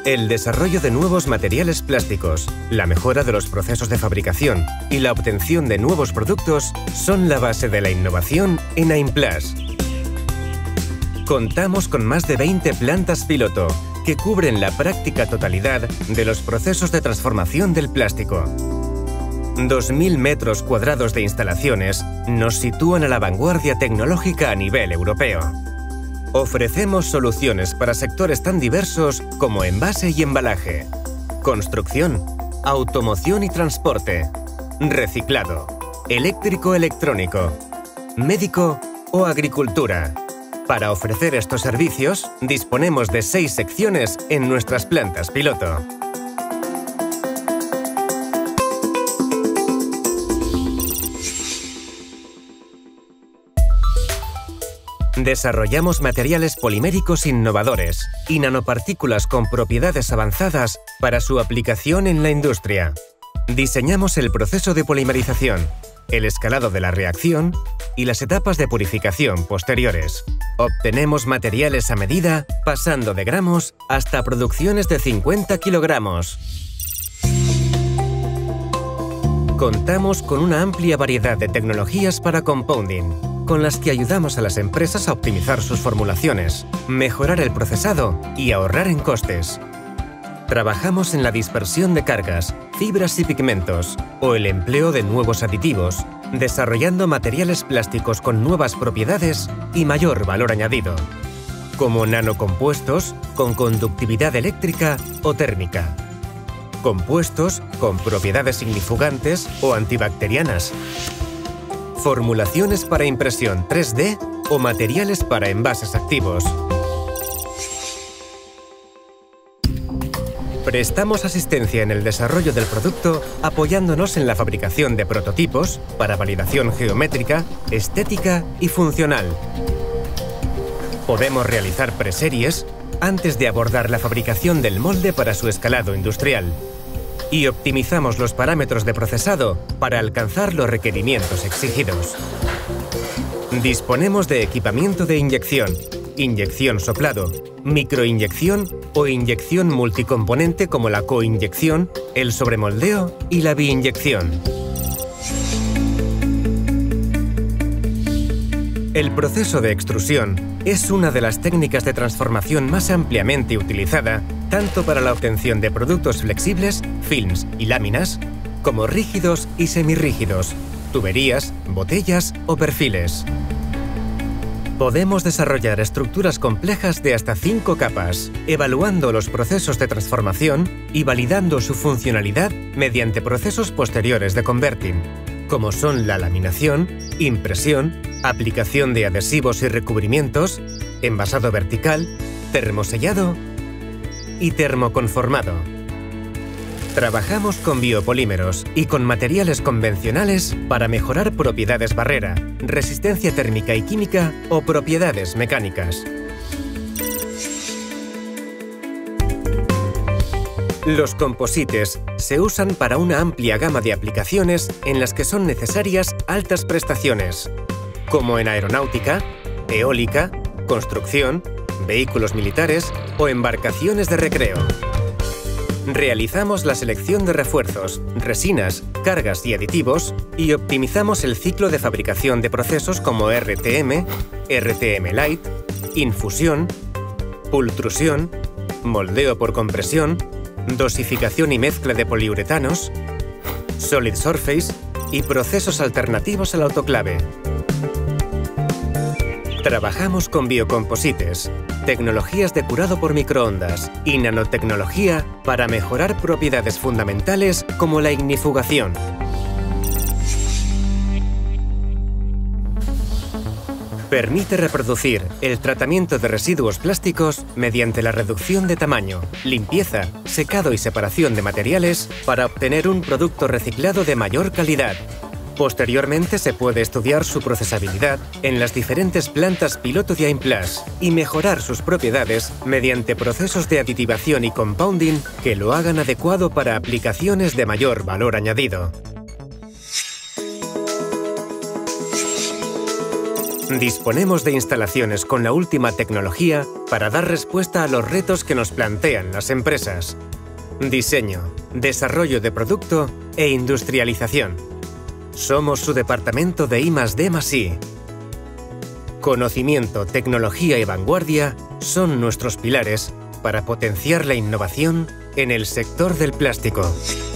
El desarrollo de nuevos materiales plásticos, la mejora de los procesos de fabricación y la obtención de nuevos productos son la base de la innovación en AIMPLAS. Contamos con más de 20 plantas piloto que cubren la práctica totalidad de los procesos de transformación del plástico. 2.000 metros cuadrados de instalaciones nos sitúan a la vanguardia tecnológica a nivel europeo. Ofrecemos soluciones para sectores tan diversos como envase y embalaje, construcción, automoción y transporte, reciclado, eléctrico-electrónico, médico o agricultura. Para ofrecer estos servicios, disponemos de 6 secciones en nuestras plantas piloto. Desarrollamos materiales poliméricos innovadores y nanopartículas con propiedades avanzadas para su aplicación en la industria. Diseñamos el proceso de polimerización, el escalado de la reacción y las etapas de purificación posteriores. Obtenemos materiales a medida, pasando de gramos hasta producciones de 50 kilogramos. Contamos con una amplia variedad de tecnologías para compounding, con las que ayudamos a las empresas a optimizar sus formulaciones, mejorar el procesado y ahorrar en costes. Trabajamos en la dispersión de cargas, fibras y pigmentos, o el empleo de nuevos aditivos, desarrollando materiales plásticos con nuevas propiedades y mayor valor añadido, como nanocompuestos con conductividad eléctrica o térmica, compuestos con propiedades ignifugantes o antibacterianas, formulaciones para impresión 3D o materiales para envases activos. Prestamos asistencia en el desarrollo del producto apoyándonos en la fabricación de prototipos para validación geométrica, estética y funcional. Podemos realizar preseries antes de abordar la fabricación del molde para su escalado industrial. Y optimizamos los parámetros de procesado para alcanzar los requerimientos exigidos. Disponemos de equipamiento de inyección, inyección soplado, microinyección o inyección multicomponente como la coinyección, el sobremoldeo y la biinyección. El proceso de extrusión es una de las técnicas de transformación más ampliamente utilizada tanto para la obtención de productos flexibles, films y láminas, como rígidos y semirrígidos, tuberías, botellas o perfiles. Podemos desarrollar estructuras complejas de hasta 5 capas, evaluando los procesos de transformación y validando su funcionalidad mediante procesos posteriores de converting, como son la laminación, impresión, aplicación de adhesivos y recubrimientos, envasado vertical, termosellado y termoconformado. Trabajamos con biopolímeros y con materiales convencionales para mejorar propiedades barrera, resistencia térmica y química o propiedades mecánicas. Los composites se usan para una amplia gama de aplicaciones en las que son necesarias altas prestaciones, como en aeronáutica, eólica, construcción, vehículos militares o embarcaciones de recreo. Realizamos la selección de refuerzos, resinas, cargas y aditivos y optimizamos el ciclo de fabricación de procesos como RTM, RTM Light, infusión, pultrusión, moldeo por compresión, dosificación y mezcla de poliuretanos, solid surface y procesos alternativos al autoclave. Trabajamos con biocomposites, tecnologías de curado por microondas y nanotecnología para mejorar propiedades fundamentales como la ignifugación. Permite reproducir el tratamiento de residuos plásticos mediante la reducción de tamaño, limpieza, secado y separación de materiales para obtener un producto reciclado de mayor calidad. Posteriormente se puede estudiar su procesabilidad en las diferentes plantas piloto de AIMPLAS y mejorar sus propiedades mediante procesos de aditivación y compounding que lo hagan adecuado para aplicaciones de mayor valor añadido. Disponemos de instalaciones con la última tecnología para dar respuesta a los retos que nos plantean las empresas. Diseño, desarrollo de producto e industrialización. Somos su departamento de I+D+I. Conocimiento, tecnología y vanguardia son nuestros pilares para potenciar la innovación en el sector del plástico.